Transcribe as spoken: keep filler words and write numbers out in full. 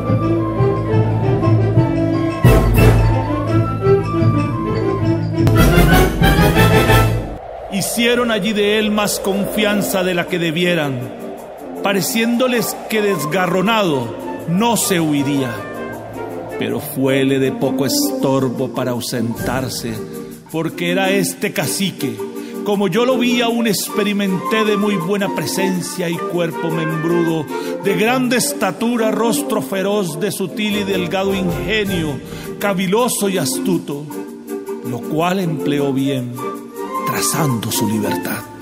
Hicieron allí de él más confianza de la que debieran, pareciéndoles que desgarronado no se huiría. Pero fuele de poco estorbo para ausentarse, porque era este cacique, como yo lo vi, aún experimenté, de muy buena presencia y cuerpo membrudo, de grande estatura, rostro feroz, de sutil y delgado ingenio, caviloso y astuto, lo cual empleó bien, trazando su libertad.